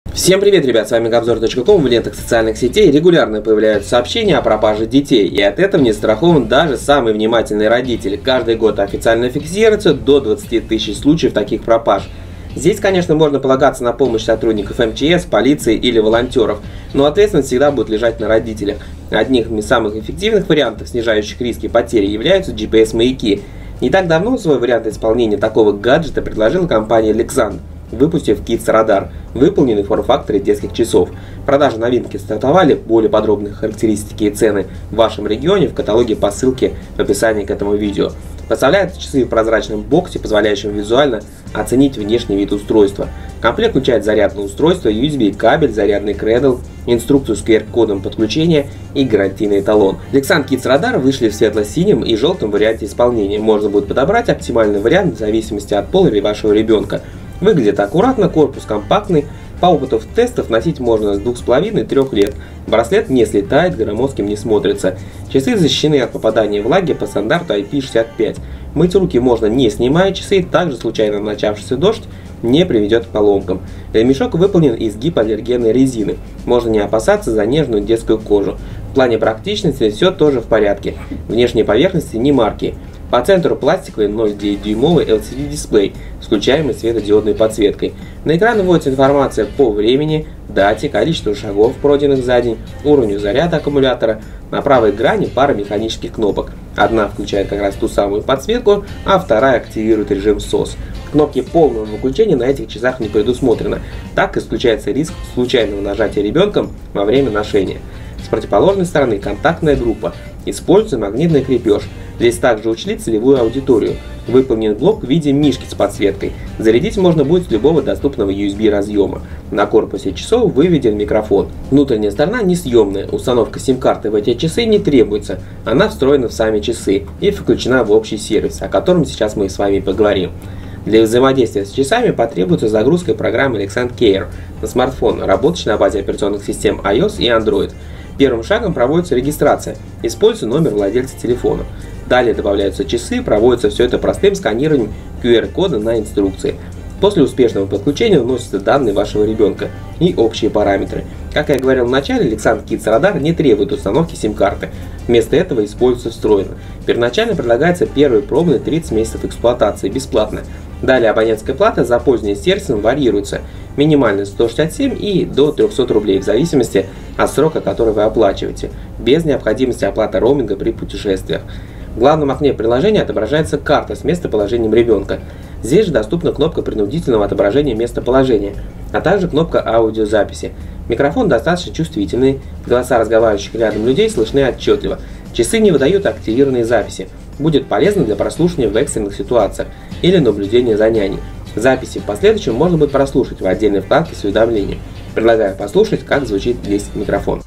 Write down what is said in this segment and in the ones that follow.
Всем привет, ребят, с вами Gabzor.com. В лентах социальных сетей регулярно появляются сообщения о пропаже детей, и от этого не страхован даже самый внимательный родитель. Каждый год официально фиксируется до 20 тысяч случаев таких пропаж. Здесь, конечно, можно полагаться на помощь сотрудников МЧС, полиции или волонтеров, но ответственность всегда будет лежать на родителях. Одним из самых эффективных вариантов, снижающих риски потери, являются GPS-маяки. Не так давно свой вариант исполнения такого гаджета предложила компания Lexan, выпустив Kids Radar, выполненный в форм-факторе детских часов. Продажи новинки стартовали. Более подробные характеристики и цены в вашем регионе в каталоге по ссылке в описании к этому видео. Поставляют часы в прозрачном боксе, позволяющем визуально оценить внешний вид устройства. Комплект включает зарядное устройство, USB кабель, зарядный кредл, инструкцию с QR-кодом подключения и гарантийный талон. Lexan Kids Radar вышли в светло-синем и желтом варианте исполнения. Можно будет подобрать оптимальный вариант в зависимости от пола или вашего ребенка. Выглядит аккуратно, корпус компактный. По опыту тестов носить можно с 2,5-3 лет. Браслет не слетает, громоздким не смотрится. Часы защищены от попадания влаги по стандарту IP65. Мыть руки можно, не снимая часы, также случайно начавшийся дождь не приведет к поломкам. Ремешок выполнен из гипоаллергенной резины. Можно не опасаться за нежную детскую кожу. В плане практичности все тоже в порядке. Внешние поверхности не марки. По центру пластиковый 0,9-дюймовый LCD-дисплей с включаемой светодиодной подсветкой. На экран выводится информация по времени, дате, количеству шагов, пройденных за день, уровню заряда аккумулятора. На правой грани пара механических кнопок. Одна включает как раз ту самую подсветку, а вторая активирует режим SOS. Кнопки полного выключения на этих часах не предусмотрено. Так исключается риск случайного нажатия ребенком во время ношения. С противоположной стороны контактная группа. Используется магнитный крепеж. Здесь также учли целевую аудиторию. Выполнен блок в виде мишки с подсветкой. Зарядить можно будет с любого доступного USB разъема. На корпусе часов выведен микрофон. Внутренняя сторона несъемная. Установка сим-карты в эти часы не требуется. Она встроена в сами часы и включена в общий сервис, о котором сейчас мы с вами поговорим. Для взаимодействия с часами потребуется загрузка программы Lexan Care на смартфон, работающий на базе операционных систем iOS и Android. Первым шагом проводится регистрация. Используется номер владельца телефона. Далее добавляются часы, проводится все это простым сканированием QR-кода на инструкции. После успешного подключения вносятся данные вашего ребенка и общие параметры. Как я говорил в начале, Lexan Kids Radar не требует установки сим-карты. Вместо этого используется встроенно. Первоначально предлагается первый пробный 30 месяцев эксплуатации бесплатно. Далее абонентская плата за пользование сервисом варьируется. Минимально 167 и до 300 рублей в зависимости от срока, который вы оплачиваете, без необходимости оплаты роуминга при путешествиях. В главном окне приложения отображается карта с местоположением ребенка. Здесь же доступна кнопка принудительного отображения местоположения, а также кнопка аудиозаписи. Микрофон достаточно чувствительный, голоса разговаривающих рядом людей слышны отчетливо. Часы не выдают активированные записи. Будет полезно для прослушивания в экстренных ситуациях или наблюдения за няней. Записи в последующем можно будет прослушать в отдельной вкладке с уведомлением. Предлагаю послушать, как звучит здесь микрофон.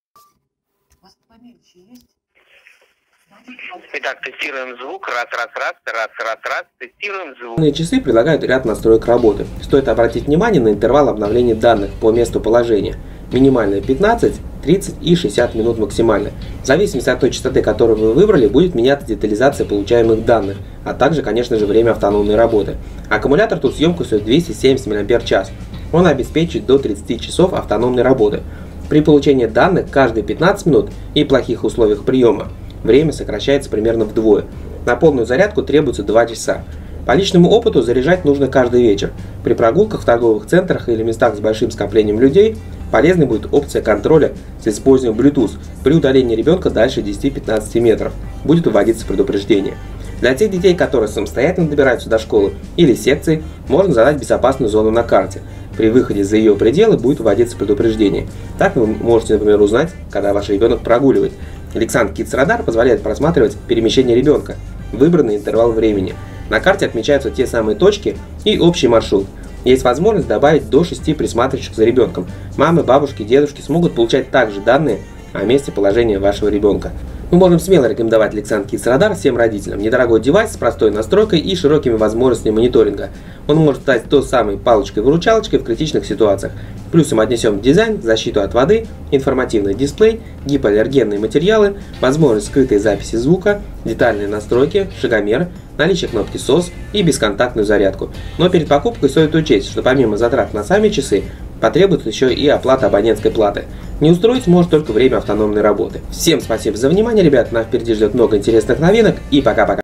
Итак, тестируем звук. Раз, тестируем звук. Часы предлагают ряд настроек работы. Стоит обратить внимание на интервал обновления данных по месту положения. Минимальная 15, 30 и 60 минут максимально. В зависимости от той частоты, которую вы выбрали, будет меняться детализация получаемых данных, а также, конечно же, время автономной работы. Аккумулятор тут с емкостью 270 мАч. Он обеспечивает до 30 часов автономной работы. При получении данных каждые 15 минут и плохих условиях приема время сокращается примерно вдвое. На полную зарядку требуется 2 часа. По личному опыту заряжать нужно каждый вечер. При прогулках в торговых центрах или местах с большим скоплением людей полезной будет опция контроля с использованием Bluetooth. При удалении ребенка дальше 10-15 метров будет выводиться предупреждение. Для тех детей, которые самостоятельно добираются до школы или секции, можно задать безопасную зону на карте. При выходе за ее пределы будет вводиться предупреждение. Так вы можете, например, узнать, когда ваш ребенок прогуливает. Lexan Kids Radar позволяет просматривать перемещение ребенка в выбранный интервал времени. На карте отмечаются те самые точки и общий маршрут. Есть возможность добавить до 6 присматривающих за ребенком. Мамы, бабушки, дедушки смогут получать также данные о месте положения вашего ребенка. Мы можем смело рекомендовать Lexan Kids Radar всем родителям. Недорогой девайс с простой настройкой и широкими возможностями мониторинга. Он может стать той самой палочкой-выручалочкой в критичных ситуациях. Плюсом отнесем дизайн, защиту от воды, информативный дисплей, гипоаллергенные материалы, возможность скрытой записи звука, детальные настройки, шагомер, наличие кнопки SOS и бесконтактную зарядку. Но перед покупкой стоит учесть, что помимо затрат на сами часы, потребуется еще и оплата абонентской платы. Не устроить может только время автономной работы. Всем спасибо за внимание, ребят. Нас впереди ждет много интересных новинок. И пока-пока.